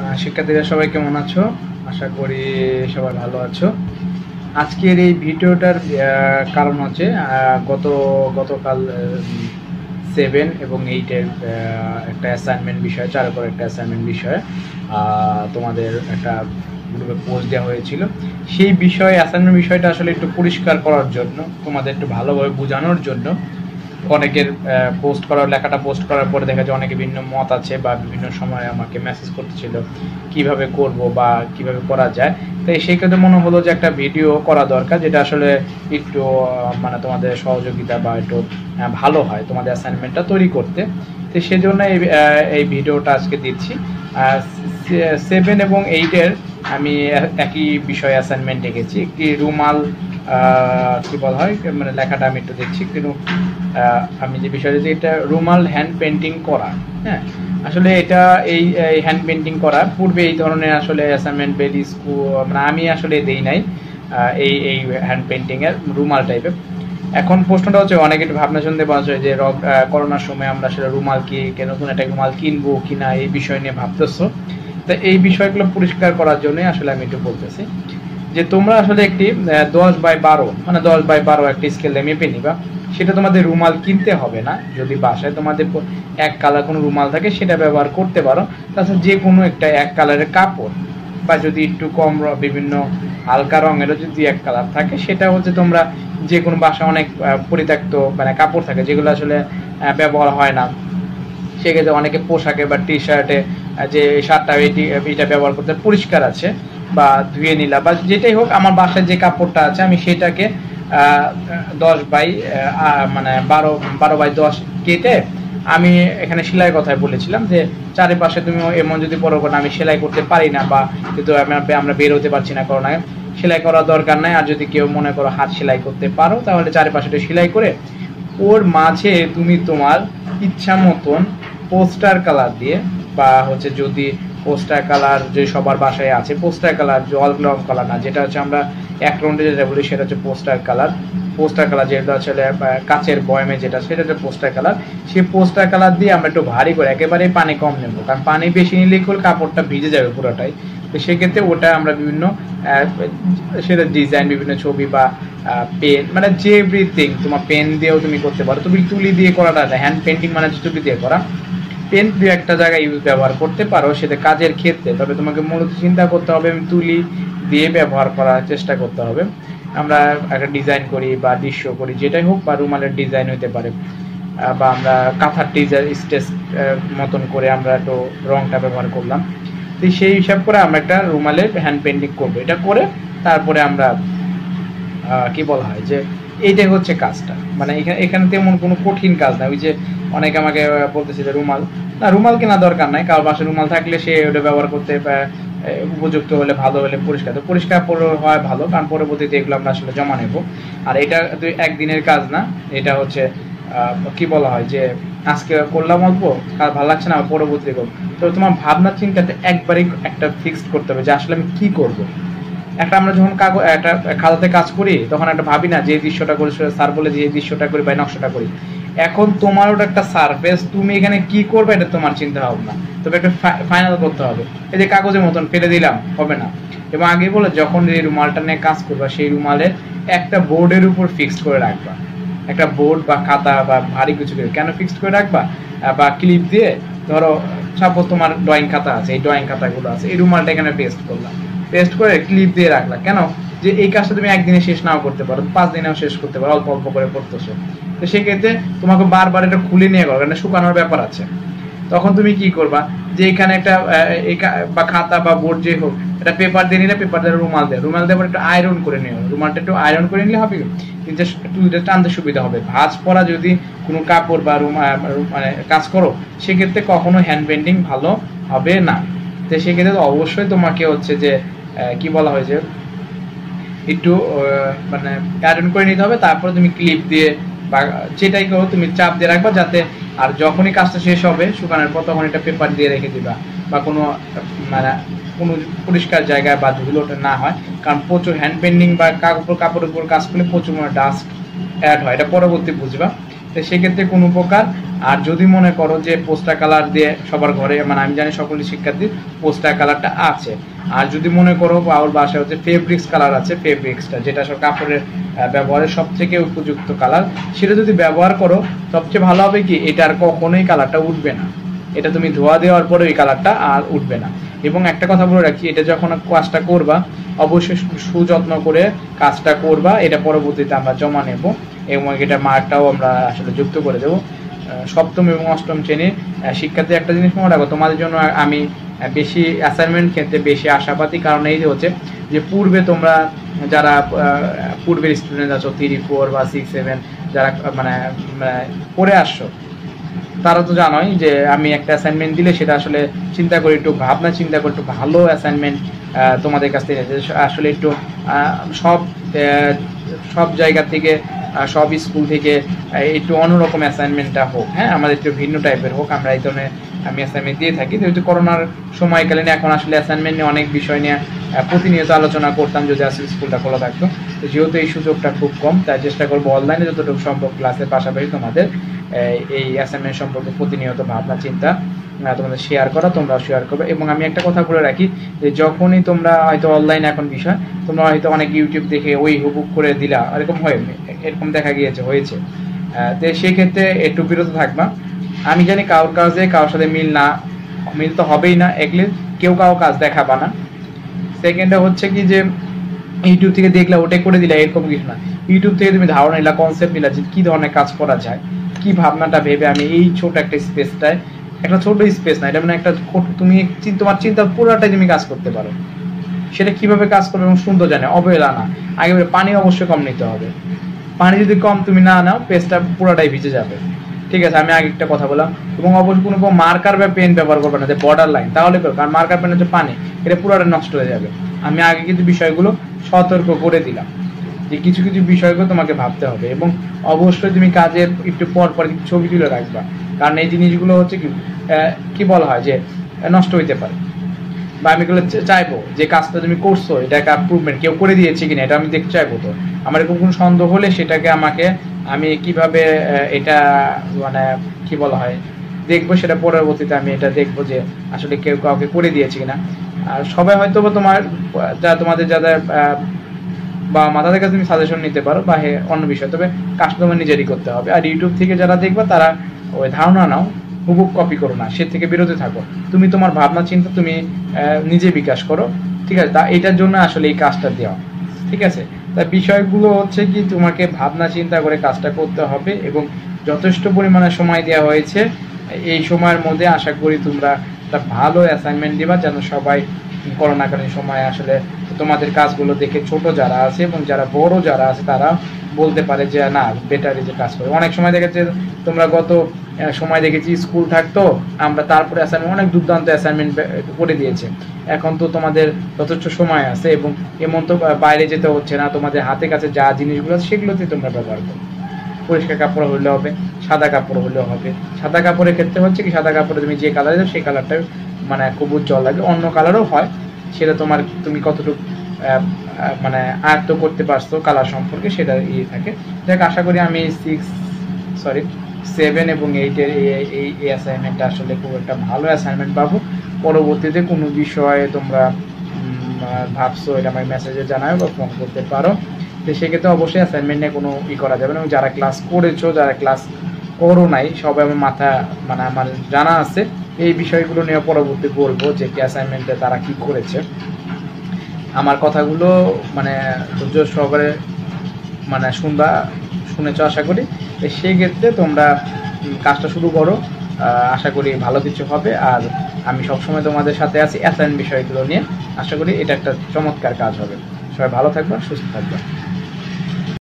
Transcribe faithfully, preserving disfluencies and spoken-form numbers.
শিক্ষার্থীরা সবাই কেমন আছো? আশা করি সবাই ভালো আছো। আজকের এই ভিডিওটার কারণ হচ্ছে গত গতকাল সেভেন এবং এইটের একটা অ্যাসাইনমেন্ট বিষয়, চারুকলার একটা অ্যাসাইনমেন্ট বিষয়ে তোমাদের একটা গ্রুপে পোস্ট দেওয়া হয়েছিল। সেই বিষয়ে অ্যাসাইনমেন্ট বিষয়টা আসলে একটু পরিষ্কার করার জন্য, তোমাদের একটু ভালোভাবে বোঝানোর জন্য, অনেকের পোস্ট করার লেখাটা পোস্ট করার পরে দেখা যায় অনেকে বিভিন্ন মত আছে বা বিভিন্ন সময় আমাকে মেসেজ করতেছিল কিভাবে করব বা কিভাবে করা যায়। তাই সেই ক্ষেত্রে মনে হলো যে একটা ভিডিও করা দরকার, যেটা আসলে একটু মানে তোমাদের সহযোগিতা বা একটু ভালো হয় তোমাদের অ্যাসাইনমেন্টটা তৈরি করতে। তো সেই জন্য এই এই ভিডিওটা আজকে দিচ্ছি। সেভেন এবং এইটের আমি একই বিষয়ে অ্যাসাইনমেন্ট দেখেছি। একটি রুমাল কি বলা হয়, মানে লেখাটা আমি একটু দেখছি কিন্তু আমি যে বিষয়টা, এটা রুমাল হ্যান্ড পেন্টিং করা। হ্যাঁ, আসলে এটা এই হ্যান্ড পেন্টিং করা পূর্বে এই ধরনের আসলে অ্যাসাইনমেন্ট বেলি স্কুল মানে আমি আসলে দেই নাই এই এই হ্যান্ড পেন্টিংয়ের রুমাল টাইপের। এখন প্রশ্নটা হচ্ছে অনেকে একটু ভাবনা শুনতে পাওয়া যায় যে করোনার সময় আমরা আসলে রুমাল কি নতুন একটা রুমাল কিনবো কিনা এই বিষয় নিয়ে ভাবতেছো। তো এই বিষয়গুলো পরিষ্কার করার জন্যই আসলে আমি একটু বলতেছি যে তোমরা আসলে একটি দশ বাই বারো মানে দশ বাই বারো একটি স্কেলে মেপে নিবা। সেটা তোমাদের রুমাল কিনতে হবে না। যদি বাসায় তোমাদের এক কালার কোনো রুমাল থাকে সেটা ব্যবহার করতে পারো। তাছাড়া যে কোনো একটা এক কালারের কাপড় বা যদি একটু কম বিভিন্ন হালকা রঙেরও যদি এক কালার থাকে, সেটা হচ্ছে তোমরা যে কোনো বাসায় অনেক পরিত্যক্ত মানে কাপড় থাকে যেগুলো আসলে ব্যবহার হয় না, সেক্ষেত্রে অনেকে পোশাকে বা টি শার্টে যে শার্টটা এটি এটা ব্যবহার করতে পরিষ্কার আছে বা ধুয়ে নিলা বা যেটাই হোক, আমার বাসায় যে কাপড়টা আছে আমি সেটাকে দশ বাই মানে বারো বারো বাই দশ কেটে আমি এখানে সেলাই কথায় বলেছিলাম যে চারিপাশে তুমি এমন যদি পরো না আমি সেলাই করতে পারি না বা কিন্তু আমরা বের হতে পারছি না করোনায়, সেলাই করার দরকার নাই। আর যদি কেউ মনে করো হাত সেলাই করতে পারো তাহলে চারিপাশে সেলাই করে ওর মাঝে তুমি তোমার ইচ্ছা মতন পোস্টার কালার দিয়ে বা হচ্ছে যদি পোস্টার কালার যে সবার বাসায় আছে পোস্টার কালার, জল রং কালার না, যেটা হচ্ছে আমরা এক রাউন্ডে যেটা বলি সেটা হচ্ছে পোস্টার কালার। পোস্টার কালার যেটা আসলে কাচের বয়মে যেটা সেটা হচ্ছে পোস্টার কালার। সেই পোস্টার কালার দিয়ে আমরা একটু ভারী করে একেবারে পানি কম নেব, কারণ পানি বেশি নিলে কাপড়টা ভিজে যাবে পুরোটাই। তো সেক্ষেত্রে ওটা আমরা বিভিন্ন সেটা ডিজাইন বিভিন্ন ছবি বা পেন মানে যে এভরিথিং তোমার পেন দিয়েও তুমি করতে পারো। তুমি তুলি দিয়ে করাটা হ্যান্ড পেন্টিং মানে তুলি দিয়ে করা, পেন দু একটা জায়গায় ইউজ ব্যবহার করতে পারো সেটা কাজের ক্ষেত্রে। তবে তোমাকে মূলত চিন্তা করতে হবে আমি তুলি দিয়ে ব্যবহার করার চেষ্টা করতে হবে। আমরা একটা ডিজাইন করি বা দৃশ্য করি যেটাই হোক, বা রুমালের ডিজাইন হতে পারে বা আমরা কাঁথার ডিজাইন স্টেজ মতন করে আমরা একটু রংটা ব্যবহার করলাম। তো সেই হিসাব করে আমরা একটা রুমালের হ্যান্ড পেন্টিং করবো। এটা করে তারপরে আমরা কি বলা হয় যে এইটাই হচ্ছে কাজটা, মানে এখানে এখানে তেমন কোনো কঠিন কাজ না। ওই যে অনেকে আমাকে বলতেছে যে রুমাল না, রুমাল কেনা দরকার নাই, কারোর বাসায় রুমাল থাকলে সে ওটা ব্যবহার করতে উপযুক্ত হলে ভালো হলে পরিষ্কার তো পরিষ্কার হয় ভালো, কারণ পরবর্তীতে এগুলো আমরা আসলে জমা নেব। আর এটা একদিনের কাজ না, এটা হচ্ছে কি বলা হয় যে আজকে করলাম অল্প আর ভালো লাগছে না পরবর্তীতে করবো। তো তোমার ভাবনা চিন্তাটা একবারই একটা ফিক্সড করতে হবে যে আসলে আমি কি করবো। একটা আমরা যখন কাগজ একটা খাতাতে কাজ করি তখন একটা ভাবি না যে দৃশ্যটা করি, স্যার বলে যে দৃশ্যটা করি বা নকশাটা করি। এখন তোমার ওটা একটা সারফেস, তুমি এখানে কি করবে এটা তোমার চিন্তা ভাবনা, তবে একটা ফাইনাল করতে হবে। এই যে কাগজের মতন ফেলে দিলাম হবে না। এবং আগে বলে যখন এই রুমালটা নিয়ে কাজ করবা সেই রুমালের একটা বোর্ডের উপর ফিক্সড করে রাখবা, একটা বোর্ড বা খাতা বা ভারী কিছু করে কেন ফিক্সড করে রাখবা, বা ক্লিপ দিয়ে ধরো সাপোজ তোমার ড্রয়িং খাতা আছে, এই ড্রয়িং খাতাগুলো আছে, এই রুমালটা এখানে পেস্ট করলাম, পেস্ট করে ক্লিপ দিয়ে রাখলা। কেন যে এই কাজটা তুমি একদিনে শেষ নাও করতে পারো, পাঁচ দিনেও শেষ করতে পারো, অল্প অল্প করে করতেছো। তো সেক্ষেত্রে তোমাকে বারবার এটা খুলে নিয়ে করো, কারণ শুকানোর ব্যাপার আছে। তখন তুমি কি করবা যে এখানে একটা বা খাতা বা বোর্ড যে হোক এটা পেপার দিয়ে নিলে পেপার দিয়ে রুমাল দেয়, রুমাল দেওয়ার একটু আয়রন করে নিও, রুমালটা একটু আয়রন করে নিলে হবে কিন্তু একটু টানতে সুবিধা হবে। ভাঁজ পড়া যদি কোনো কাপড় বা মানে কাজ করো সেক্ষেত্রে কখনো হ্যান্ড পেন্টিং ভালো হবে না। তো সেক্ষেত্রে তো অবশ্যই তোমাকে হচ্ছে যে কি বলা হয় যে একটু মানে আয়রন করে নিতে হবে, তারপরে তুমি ক্লিপ দিয়ে বা যেটাই করো তুমি চাপ দিয়ে রাখবা যাতে, আর যখনই কাজটা শেষ হবে শুকানোর পর তখন এটা পেপার দিয়ে রেখে দিবা বা কোনো মানে কোনো পরিষ্কার জায়গায় বা ধুলোটা না হয়, কারণ প্রচুর হ্যান্ড পেন্টিং বা কাপড় কাপড়ের উপর কাজ করলে প্রচুর ডাস্ট অ্যাড হয়, এটা পরবর্তী বুঝবা। তো সেক্ষেত্রে কোনো প্রকার আর যদি মনে করো যে পোস্টার কালার দিয়ে সবার ঘরে, মানে আমি জানি সকল শিক্ষার্থীর পোস্টার কালারটা আছে, আর যদি মনে করো বাউল বাসায় হচ্ছে ফেব্রিক্স কালার আছে, ফেব্রিক্সটা যেটা সব কাপড়ের ব্যবহারের সব থেকে উপযুক্ত কালার, সেটা যদি ব্যবহার করো সবচেয়ে ভালো হবে কি, এটা আর কখনোই কালারটা উঠবে না, এটা তুমি ধোয়া দেওয়ার পরে ওই কালারটা আর উঠবে না। এবং একটা কথা বলে রাখি, এটা যখন কাজটা করবা অবশ্যই সুযত্ন করে কাজটা করবা, এটা পরবর্তীতে আমরা জমা নেব এবং এটা মার্কটাও আমরা আসলে যুক্ত করে দেবো। সপ্তম এবং অষ্টম শ্রেণীর শিক্ষার্থী একটা জিনিস মনে রাখো, তোমাদের জন্য আমি বেশি অ্যাসাইনমেন্ট ক্ষেত্রে বেশি আশাবাদী, কারণ এই যে হচ্ছে যে পূর্বে তোমরা যারা পূর্বের স্টুডেন্ট আছো থ্রি ফোর বা সিক্স সেভেন যারা মানে পড়ে আসছো, তারা তো জানোই যে আমি একটা অ্যাসাইনমেন্ট দিলে সেটা আসলে চিন্তা করি, একটু ভাবনা চিন্তা করে একটু ভালো অ্যাসাইনমেন্ট তোমাদের কাছ থেকে আসলে একটু সব সব জায়গা থেকে সব স্কুল থেকে একটু অন্যরকম অ্যাসাইনমেন্টটা হোক, হ্যাঁ আমাদের একটু ভিন্ন টাইপের হোক, আমরা এই ধরনের আমি অ্যাসাইনমেন্ট দিয়ে থাকি। যেহেতু করোনার সময়কালীন এখন আসলে অ্যাসাইনমেন্ট নিয়ে অনেক বিষয় নিয়ে প্রতিনিয়ত আলোচনা করতাম যদি আসলে স্কুলটা খোলা থাকতো, তো যেহেতু এই সুযোগটা খুব কম, তাই চেষ্টা করবো অনলাইনে যতটুকু সম্ভব ক্লাসের পাশাপাশি তোমাদের এই অ্যাসাইনমেন্ট সম্পর্কে প্রতিনিয়ত ভাবনা চিন্তা তোমাদের শেয়ার করা, তোমরাও শেয়ার করবে। এবং আমি একটা কথা বলে রাখি যে যখনই তোমরা হয়তো অনলাইন এখন বিষয়, তোমরা হয়তো অনেক ইউটিউব দেখে ওই হুবুক করে দিলা, এরকম হয়, এরকম দেখা গিয়েছে হয়েছে, তো সেই ক্ষেত্রে একটু বিরত থাকবা। আমি জানি কারোর কাজে কারোর সাথে মিল না, মিল তো হবেই না, এগুলি কেউ কারো কাজ দেখাবা না। সেকেন্ডটা হচ্ছে কি যে ইউটিউব থেকে দেখলে ওটাই করে দিলা এরকম কিছু না, ইউটিউব থেকে তুমি ধারণা নিলা, কনসেপ্ট নিলা যে কী ধরনের কাজ করা যায়, কি ভাবনাটা ভেবে আমি এই ছোট একটা স্পেসটায়, একটা ছোট স্পেস না, এটা মানে একটা তুমি তোমার চিন্তা পুরোটাই তুমি কাজ করতে পারো, সেটা কিভাবে কাজ করবে এবং সুন্দর জানে, অবহেলা না। আগে পানি অবশ্যই কম নিতে হবে, পানি যদি কম তুমি না নাও পেজটা পুরোটাই ভিজে যাবে, ঠিক আছে। আমি আগে একটা কথা বললাম। এবং অবশ্যই কোনো মার্কার বা পেন ব্যবহার করবে না, যে বর্ডার লাইন, তাহলে কারণ মার্কার পেন হচ্ছে পানি, এটা পুরোটা নষ্ট হয়ে যাবে। আমি আগে কিন্তু বিষয়গুলো সতর্ক করে দিলাম যে কিছু কিছু বিষয়গুলো তোমাকে ভাবতে হবে, এবং অবশ্যই তুমি কাজের একটু পর পর ছবি তুলে রাখবা, কারণ এই জিনিসগুলো হচ্ছে কি কি বলা হয় যে নষ্ট হইতে পারে, বা আমি এগুলো চাইবো যে কাজটা তুমি করছো এটাকে ইমপ্রুভমেন্ট কেউ করে দিয়েছে কিনা এটা আমি দেখতে চাইবো। তো আমার এরকম কোনো সন্দেহ হলে সেটাকে আমাকে আমি কিভাবে এটা মানে কি বলা হয় দেখবো, সেটা পরবর্তীতে আমি এটা দেখবো যে আসলে কেউ কাউকে করে দিয়েছে কিনা। আর সবাই হয়তো বা তোমার যা তোমাদের যাদের বা মাথাদের কাছে তুমি সাজেশন নিতে পারো বা অন্য বিষয়, তবে কাজটা তোমার নিজেরই করতে হবে। আর ইউটিউব থেকে যারা দেখবা তারা ওই ধারণা নাও, হুবুক কপি করো না, সে থেকে বিরত থাকো, তুমি তোমার ভাবনা চিন্তা তুমি নিজে বিকাশ করো, ঠিক আছে। তা এটার জন্য আসলে এই কাজটা দেওয়া, ঠিক আছে। তা বিষয়গুলো হচ্ছে কি তোমাকে ভাবনা চিন্তা করে কাজটা করতে হবে, এবং যথেষ্ট পরিমাণে সময় দেওয়া হয়েছে, এই সময়ের মধ্যে আশা করি তোমরা একটা ভালো অ্যাসাইনমেন্ট দিবা, যেন সবাই করোনাকালীন সময় আসলে তোমাদের কাজগুলো দেখে ছোট যারা আছে এবং যারা বড় যারা আছে তারা বলতে পারে যে না বেটারে যে কাজ করে। অনেক সময় দেখেছে তোমরা গত সময় দেখেছি স্কুল থাকতো, আমরা তারপরে অ্যাসাইনমেন্ট অনেক দুর্দান্ত অ্যাসাইনমেন্ট করে দিয়েছে। এখন তো তোমাদের যথেষ্ট সময় আছে এবং এমন তো বাইরে যেতে হচ্ছে না, তোমাদের হাতে কাছে যা জিনিসগুলো আছে সেগুলোতে তোমরা ব্যবহার করো। পরিষ্কার কাপড় হলে হবে, সাদা কাপড় হলেও হবে। সাদা কাপড়ের ক্ষেত্রে হচ্ছে কি সাদা কাপড়ে তুমি যে কালার দাও সেই কালারটা মানে খুব উজ্জ্বল লাগে, অন্য কালারও হয়, সেটা তোমার তুমি কতটুকু মানে আয়ত্ত করতে পারছো কালার সম্পর্কে সেটা ইয়ে থাকে। দেখ আশা করি আমি সিক্স সরি সেভেন এবং এইটের এই অ্যাসাইনমেন্টটা আসলে খুব একটা ভালো অ্যাসাইনমেন্ট পাবো। পরবর্তীতে কোনো বিষয়ে তোমরা ভাবছো এটা আমাকে মেসেজে জানাও বা ফোন করতে পারো। তো সেক্ষেত্রে অবশ্যই অ্যাসাইনমেন্ট নিয়ে কোনো ই করা যাবে না, এবং যারা ক্লাস করেছো যারা ক্লাস করো নাই সবাই আমার মাথা মানে আমার জানা আছে, এই বিষয়গুলো নিয়ে পরবর্তী বলবো যে কি অ্যাসাইনমেন্টে তারা কি করেছে। আমার কথাগুলো মানে ধৈর্য সহকারে মানে শুনবা শুনেছো আশা করি। সেই ক্ষেত্রে তোমরা কাজটা শুরু করো, আশা করি ভালো কিছু হবে। আর আমি সবসময় তোমাদের সাথে আছি অ্যাসাইন বিষয়গুলো নিয়ে, আশা করি এটা একটা চমৎকার কাজ হবে। সবাই ভালো থাকবা, সুস্থ থাকবা।